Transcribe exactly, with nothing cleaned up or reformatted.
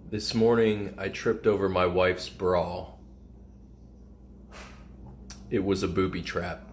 This morning, I tripped over my wife's bra. It was a booby trap.